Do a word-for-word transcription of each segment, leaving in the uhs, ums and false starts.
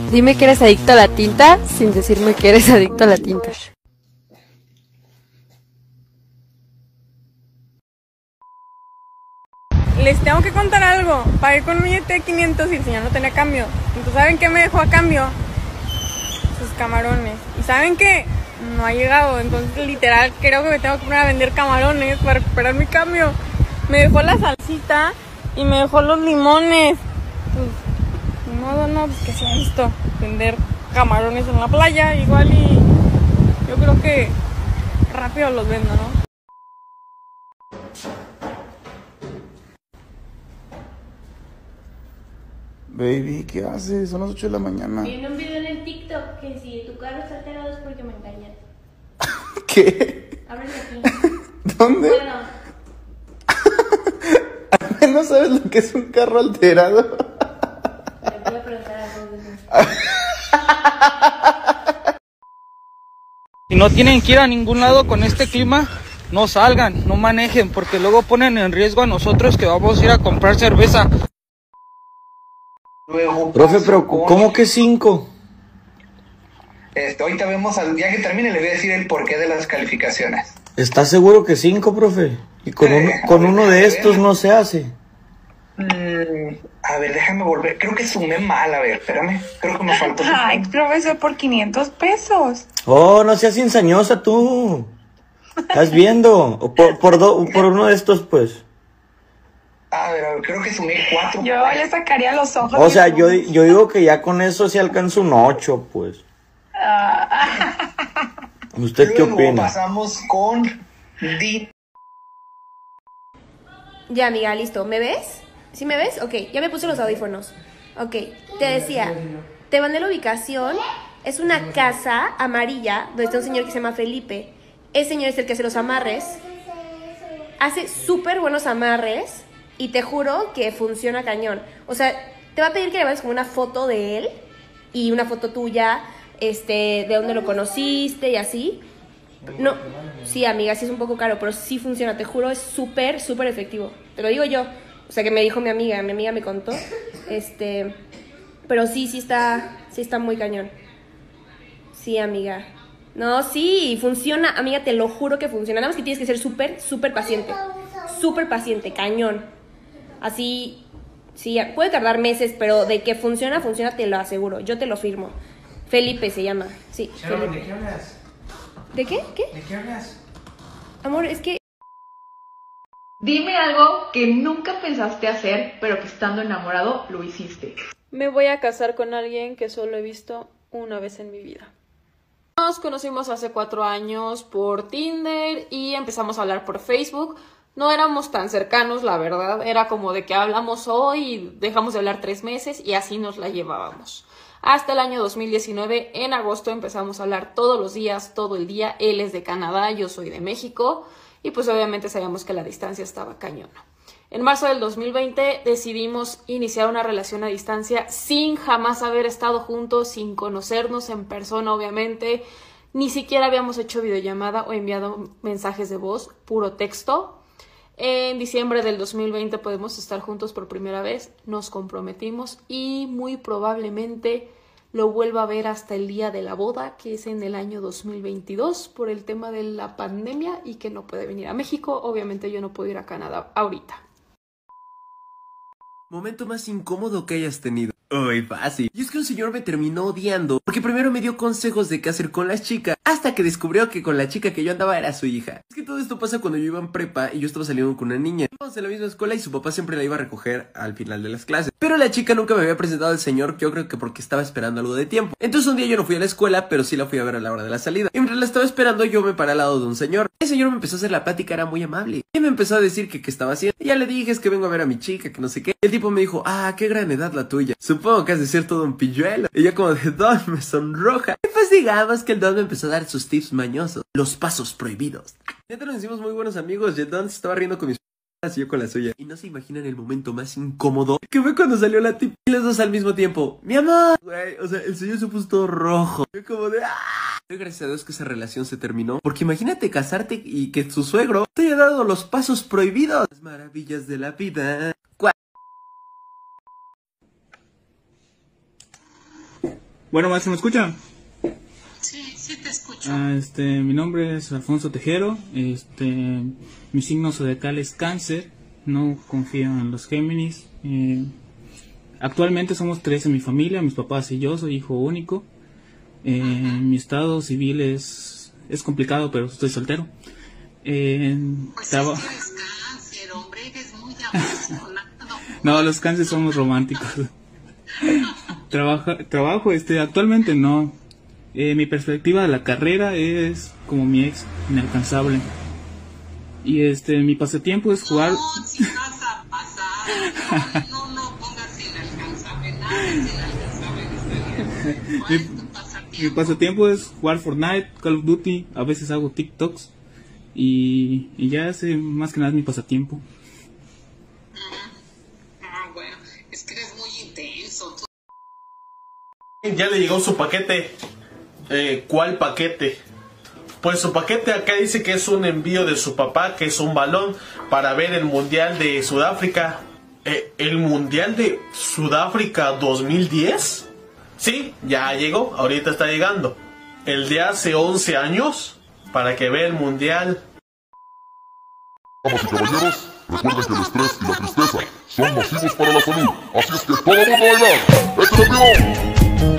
Dime que eres adicto a la tinta sin decirme que eres adicto a la tinta. Les tengo que contar algo. Pagué con un billete de quinientos y el señor no tenía cambio. Entonces, ¿saben qué me dejó a cambio? Sus camarones. ¿Y saben qué? No ha llegado. Entonces, literal, creo que me tengo que poner a vender camarones para recuperar mi cambio. Me dejó la salsita y me dejó los limones. Pues, ni modo, no, pues que sea esto. Vender camarones en la playa, igual y yo creo que rápido los vendo, ¿no? Baby, ¿qué haces? Son las ocho de la mañana. Viene un video en el TikTok que si tu carro está alterado es porque me engañas. ¿Qué? Ábrele aquí. ¿Dónde? Bueno. ¿Al menos sabes lo que es un carro alterado? Le voy a preguntar a vos. Si no tienen que ir a ningún lado con este clima, no salgan, no manejen, porque luego ponen en riesgo a nosotros que vamos a ir a comprar cerveza. Luego, Profe, pero ¿cómo que cinco? Este, ahorita vemos, al día que termine, le voy a decir el porqué de las calificaciones. ¿Estás seguro que cinco, profe? Y con, Eh, uno, con ver, uno de estos ver. no se hace. Mm, a ver, déjame volver. Creo que sumé mal, a ver, espérame. Creo que me faltó. Ay, profesor, por quinientos pesos. Oh, no seas ensañosa tú. ¿Estás viendo? O por, por, do, por uno de estos, pues. A ver, a ver, creo que sumé cuatro. Yo le sacaría los ojos. O sea, yo, yo digo que ya con eso se alcanza un ocho, pues. ¿Usted qué Luego opina? pasamos con Di. Ya, amiga, listo. ¿Me ves? ¿Sí me ves? Ok, ya me puse los audífonos. Ok, te decía, te mandé la ubicación. Es una casa amarilla donde está un señor que se llama Felipe. Ese señor es el que hace los amarres. Hace súper buenos amarres y te juro que funciona cañón. O sea, te va a pedir que le mandes como una foto de él y una foto tuya, este, de dónde lo conociste y así. No, sí, amiga, sí es un poco caro, pero sí funciona, te juro, es súper, súper efectivo. Te lo digo yo, o sea, que me dijo mi amiga, mi amiga me contó, este, pero sí, sí está, sí está muy cañón. Sí, amiga. No, sí, funciona, amiga, te lo juro que funciona. Nada más que tienes que ser súper, súper paciente, súper paciente, cañón. Así, sí, puede tardar meses, pero de que funciona, funciona, te lo aseguro, yo te lo firmo. Felipe se llama, sí, Sharon, Felipe. ¿de qué hablas? ¿De qué? ¿Qué? ¿De qué hablas? Amor, es que... Dime algo que nunca pensaste hacer, pero que estando enamorado lo hiciste. Me voy a casar con alguien que solo he visto una vez en mi vida. Nos conocimos hace cuatro años por Tinder y empezamos a hablar por Facebook. No éramos tan cercanos, la verdad. Era como de que hablamos hoy y dejamos de hablar tres meses y así nos la llevábamos. Hasta el año dos mil diecinueve, en agosto, empezamos a hablar todos los días, todo el día. Él es de Canadá, yo soy de México. Y pues obviamente sabíamos que la distancia estaba cañona. En marzo del dos mil veinte decidimos iniciar una relación a distancia sin jamás haber estado juntos, sin conocernos en persona, obviamente. Ni siquiera habíamos hecho videollamada o enviado mensajes de voz, puro texto. En diciembre del dos mil veinte podemos estar juntos por primera vez, nos comprometimos y muy probablemente lo vuelva a ver hasta el día de la boda, que es en el año dos mil veintidós, por el tema de la pandemia y que no puede venir a México. Obviamente yo no puedo ir a Canadá ahorita. Momento más incómodo que hayas tenido. Uy, fácil. Y es que un señor me terminó odiando porque primero me dio consejos de qué hacer con las chicas, hasta que descubrió que con la chica que yo andaba era su hija. Es que todo esto pasa cuando yo iba en prepa y yo estaba saliendo con una niña. Íbamos en la misma escuela y su papá siempre la iba a recoger al final de las clases. Pero la chica nunca me había presentado al señor, yo creo que porque estaba esperando algo de tiempo. Entonces un día yo no fui a la escuela, pero sí la fui a ver a la hora de la salida. Y mientras la estaba esperando yo me paré al lado de un señor. El señor me empezó a hacer la plática, era muy amable. Y me empezó a decir que qué estaba haciendo. Y ya le dije, es que vengo a ver a mi chica, que no sé qué. Y el tipo me dijo, ah, qué gran edad la tuya. Supongo que has de ser todo un pilluelo. Y yo como de Don me sonroja. Y pues digamos que el Don me empezó a dar sus tips mañosos. Los pasos prohibidos. Ya nos hicimos muy buenos amigos. Y el Don se estaba riendo con mis p***as y yo con la suya. Y no se imaginan el momento más incómodo, que fue cuando salió la tip y los dos al mismo tiempo. ¡Mi amor! Güey, o sea, el señor se puso todo rojo. Yo como de ¡ah! Doy gracias a Dios que esa relación se terminó. Porque imagínate casarte y que tu suegro te haya dado los pasos prohibidos. Las maravillas de la vida. Bueno, maestro, ¿me escucha? Sí, sí te escucho. Ah, este, mi nombre es Alfonso Tejero. Este, mi signo zodiacal es Cáncer. No confío en los Géminis. Eh, actualmente somos tres en mi familia, mis papás y yo. Soy hijo único. Eh, mi estado civil es es complicado, pero estoy soltero. Eh, pues traba- es que eres cáncer, hombre, eres muy apasionado. no, los cánceres somos románticos. Trabaja, trabajo, este, actualmente no. Eh, mi perspectiva de la carrera es como mi ex, inalcanzable. Y este, mi pasatiempo es jugar. No, si vas a pasar. No, no, no pongas inalcanzable. Nada es inalcanzable en esta vida. ¿Cuál es tu pasatiempo? Mi pasatiempo es jugar Fortnite, Call of Duty. A veces hago TikToks. Y, y ya ese más que nada es mi pasatiempo. Ah, bueno, es que eres muy intenso. Tú... Ya le llegó su paquete. Eh, ¿Cuál paquete? Pues su paquete acá dice que es un envío de su papá, que es un balón para ver el Mundial de Sudáfrica. Eh, ¿El Mundial de Sudáfrica dos mil diez? Sí, ya llegó, ahorita está llegando. El de hace once años, para que vea el Mundial. Damas y caballeros, recuerden que el estrés y la tristeza son nocivos para la salud. Así es que todo el mundo a bailar. ¡Échale pío!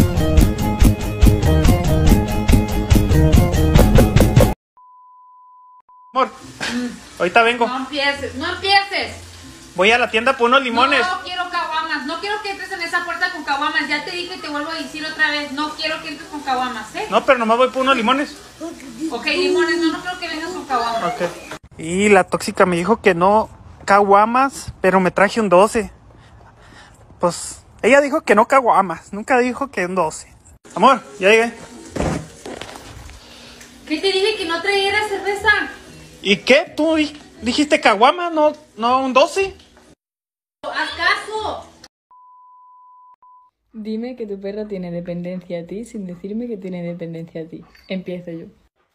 Amor, ahorita vengo. No empieces, no empieces. Voy a la tienda por unos limones. No quiero caguamas, no quiero que entres en esa puerta con caguamas. Ya te dije y te vuelvo a decir otra vez, no quiero que entres con caguamas, ¿eh? No, pero nomás voy por unos limones. Ok, limones, no, no creo que vengas con caguamas. Ok. Y la tóxica me dijo que no caguamas, pero me traje un doce. Pues ella dijo que no caguamas, nunca dijo que un doce. Amor, ya llegué. ¿Qué te dije que no trajeras cerveza? ¿Y qué? ¿Tú di- dijiste caguama, no, no un doce? ¡Haz caso! Dime que tu perro tiene dependencia a ti sin decirme que tiene dependencia a ti. Empiezo yo.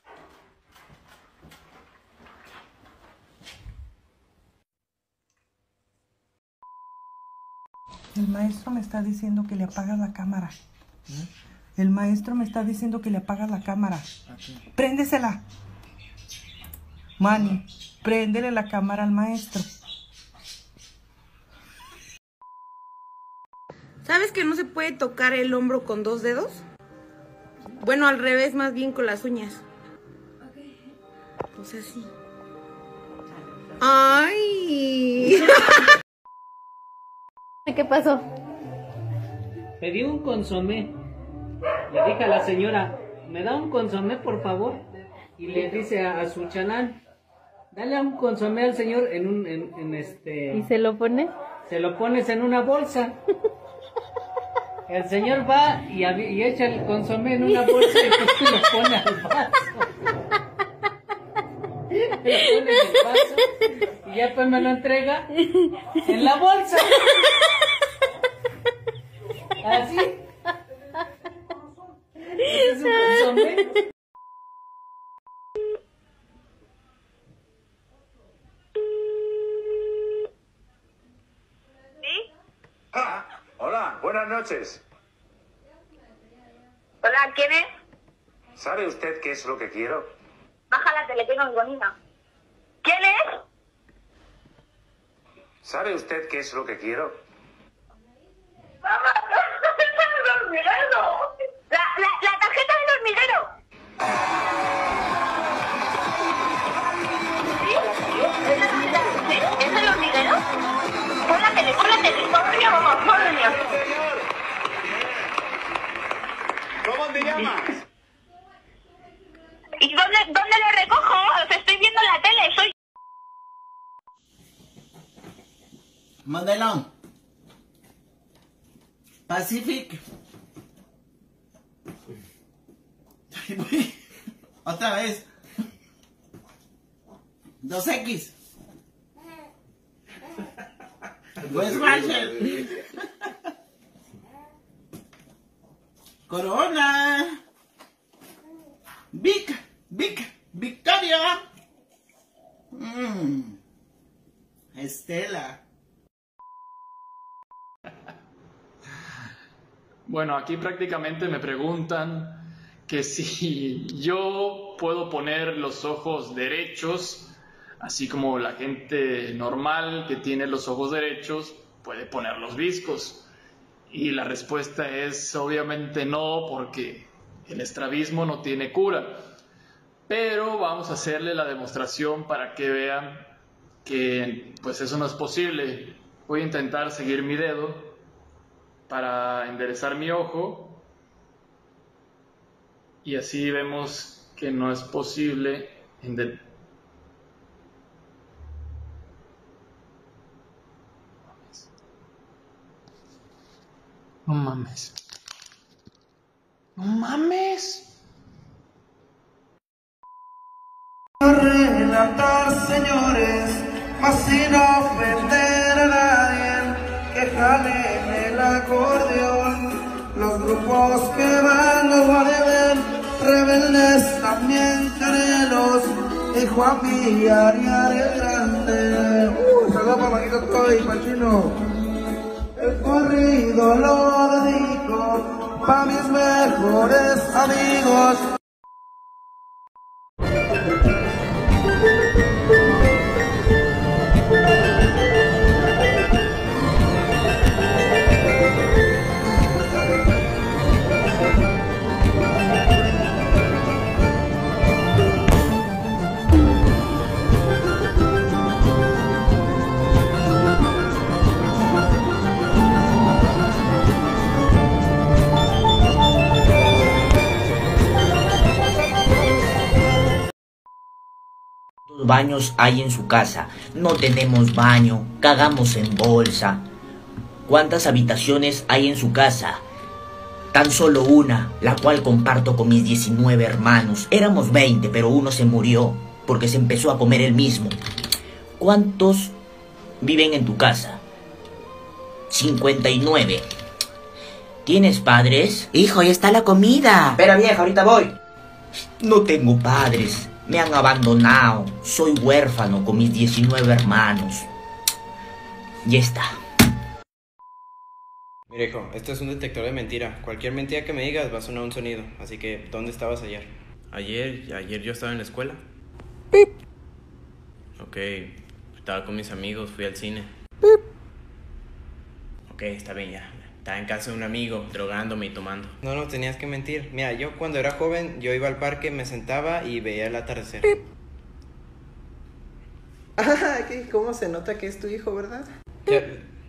El maestro me está diciendo que le apagas la cámara. El maestro me está diciendo que le apagas la cámara. Préndesela. Manny, préndele la cámara al maestro. ¿Sabes que no se puede tocar el hombro con dos dedos? Bueno, al revés, más bien con las uñas. O sea, sí. ¡Ay! ¿Qué pasó? Pedí un consomé. Le dije a la señora, ¿me da un consomé, por favor? Y le dice a, a su chalán, dale un consomé al señor en un, en, en este... ¿Y se lo pone? Se lo pones en una bolsa. El señor va y, y echa el consomé en una bolsa y lo pone al vaso. Lo pone en el vaso y ya después me lo entrega en la bolsa. Así. ¿Ese es un consomé? Ah, hola, buenas noches. Hola, ¿quién es? ¿Sabe usted qué es lo que quiero? Baja la tele, que no oigo nada. ¿Quién es? ¿Sabe usted qué es lo que quiero? ¡Mamá! ¡El hormiguero! ¡La, la, la tarjeta del hormiguero! ¿Sí? ¿Es el, ¿sí? ¿Es el hormiguero? Pon la tele, pon la tele. ¡Madre mía, mamá! ¡Madre mía! ¿Cómo te llamas? ¿Y dónde, dónde lo recojo? O sea, estoy viendo la tele, soy... Modelón. Pacific. Otra vez. dos equis. West Marshall. Corona. Vic. Vic. Victoria. Mm. Estela. Bueno, aquí prácticamente me preguntan que si yo puedo poner los ojos derechos, así como la gente normal que tiene los ojos derechos puede poner los viscos. Y la respuesta es obviamente no, porque el estrabismo no tiene cura. Pero vamos a hacerle la demostración para que vean que pues eso no es posible. Voy a intentar seguir mi dedo para enderezar mi ojo y así vemos que no es posible enderezar. No mames. No mames. A relatar, señores, mas sin ofender a nadie, que jalen el acordeón. Los grupos que van los guardianes, rebeldes también canelos, y Juan Villar el Grande. Uh, saludos para Manito Toy, Pachino. El corrido lo dedico pa' mis mejores amigos. Baños hay en su casa, no tenemos baño, cagamos en bolsa. ¿Cuántas habitaciones hay en su casa? Tan solo una, la cual comparto con mis diecinueve hermanos. Éramos veinte, pero uno se murió porque se empezó a comer él mismo. ¿Cuántos viven en tu casa? cincuenta y nueve. ¿Tienes padres? Hijo, ya está la comida. Espera, vieja, ahorita voy. No tengo padres. Me han abandonado, soy huérfano con mis diecinueve hermanos. Ya está. Mira, hijo, esto es un detector de mentira. Cualquier mentira que me digas va a sonar un sonido. Así que, ¿dónde estabas ayer? Ayer, ayer yo estaba en la escuela. Pip. Ok, estaba con mis amigos, fui al cine. Pip. Ok, está bien ya. Estaba en casa de un amigo, drogándome y tomando. No, no, tenías que mentir. Mira, yo cuando era joven, yo iba al parque, me sentaba y veía el atardecer. Ah, ¿cómo se nota que es tu hijo, verdad? Ya,